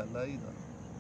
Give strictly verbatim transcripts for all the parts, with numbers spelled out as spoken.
लाई था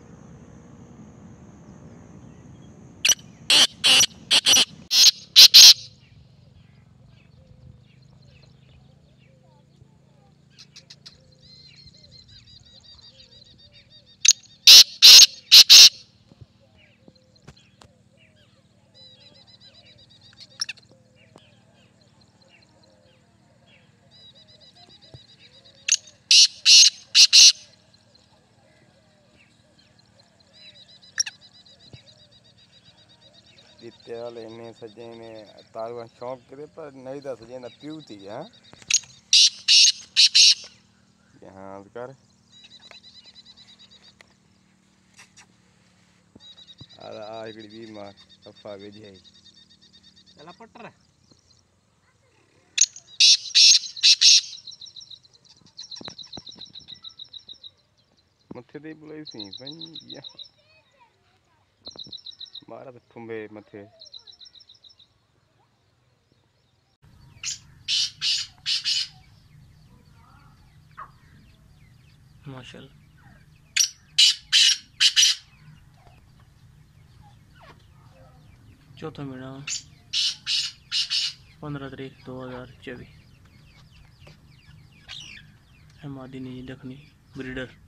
इतने वाले ने सजे ने तारुआ शौक करे पर नहीं था सजे ना पीऊ थी हाँ यहाँ कर अरे आज कड़ी बीमार सफा बेजी है चला पट्टर मथे दे बुलाई सी पंजा मारा तो ठुंबे मथे माशाल्लाह चौथा महीना पंद्रह तारीख दो हज़ार चौबीस है मादी नहीं दखनी ब्रीडर।